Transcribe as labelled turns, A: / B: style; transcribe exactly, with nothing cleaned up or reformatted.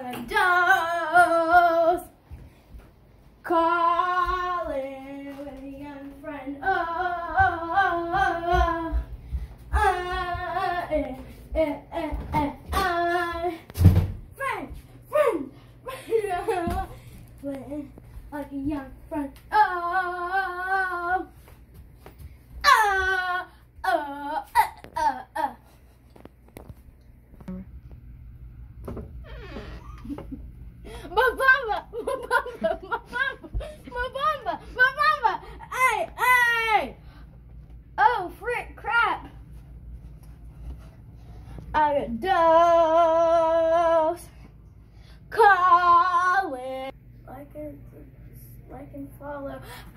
A: dose. Calling with a young friend. Oh, oh, oh, oh. Uh, eh, eh, eh, eh, uh. Friend, friend, friend. With like a young friend. Oh, oh, oh, uh, uh, uh. Mobamba, Mobamba, Mobamba, Mobamba, Mobamba, hey, hey! Oh, frick, crap! I got dose, calling, like and, like and follow.